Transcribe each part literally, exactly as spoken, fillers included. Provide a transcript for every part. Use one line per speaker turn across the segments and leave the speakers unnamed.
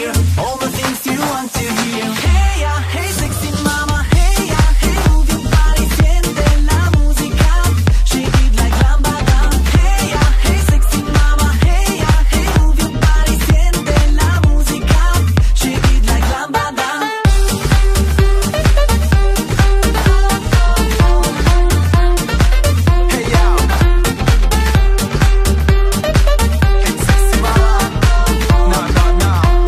ear, all the things you want to hear. Hey ya, hey sexy mama, hey ya, hey move your body, siente la música, shake it like lambada. Hey ya, hey sexy mama, hey ya, hey move your body, siente la música, shake it like lambada. Hey yo, hey sexy mama, no no no.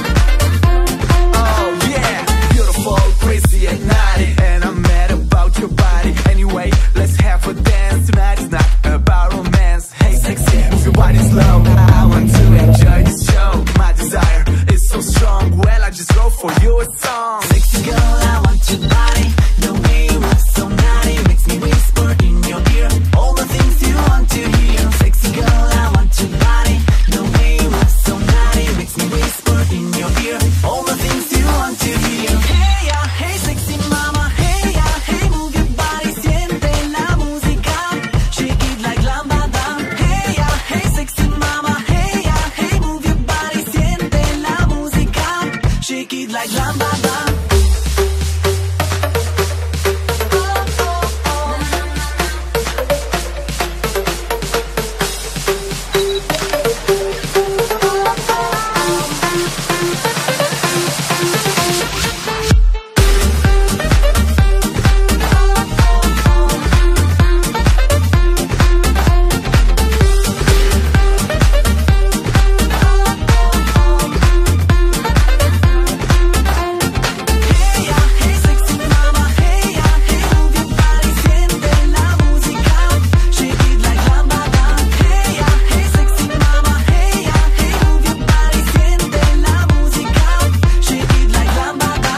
Oh yeah, beautiful, crazy at night, and I'm mad about your body. Anyway, let's have a dance. Tonight is not about romance. Hey sexy, move your body slow. I want to enjoy this show. My desire is so strong. Well, I just wrote for you a song. Sexy girl, I want your body. The way you move so naughty makes me whisper in your ear all the things you want to hear. Sexy girl, I want your body. The way you move so naughty makes me whisper in your ear all the things you want to hear. Hey ya, hey sexy mama, hey ya, hey move your body, siente la música, shake it like lambada. Hey ya, hey sexy mama, hey ya, hey move your body, siente la música, shake it like lambada. Hey ya, hey sexy mama, hey ya, hey move your body, siente la música, shake it like lambada. Hey ya, hey sexy mama, hey ya, hey move your body, siente la música, shake it like lambada.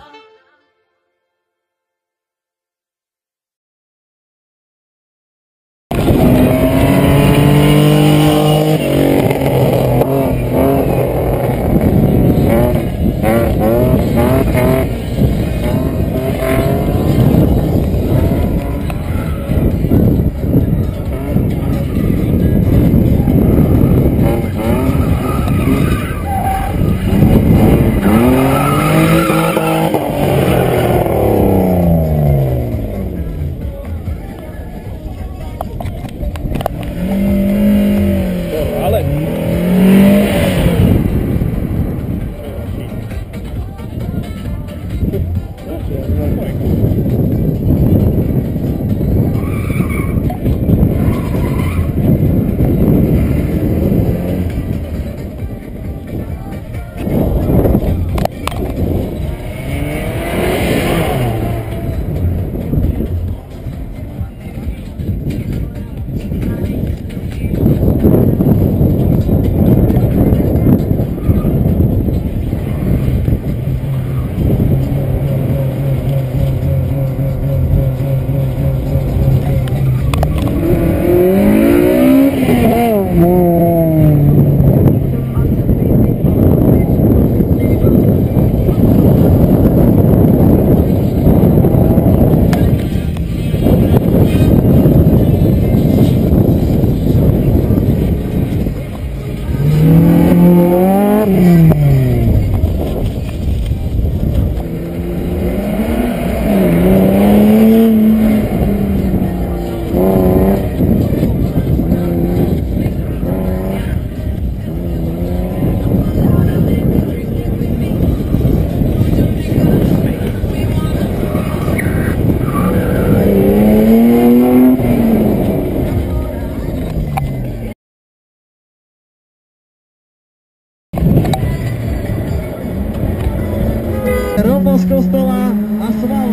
Rovno z kostola a sval.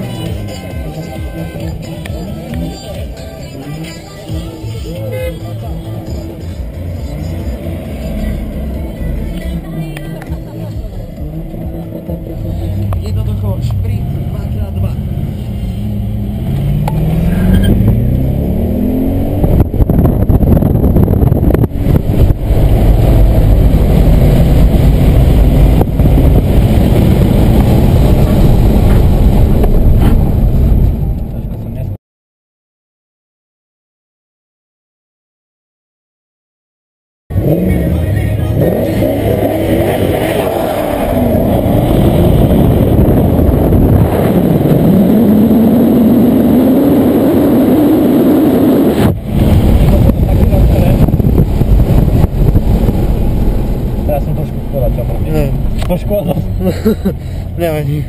Jednoducho šprint dva krát dva. Škoda. Nevadí.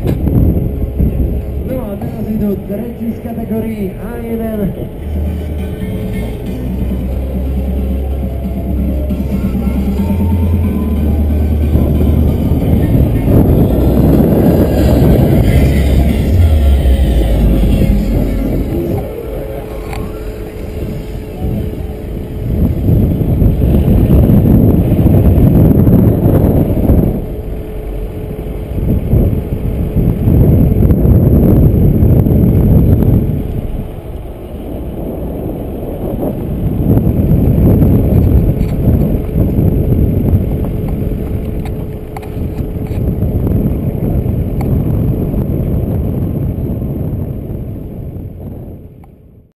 No a teraz idú tretí z kategórií á jeden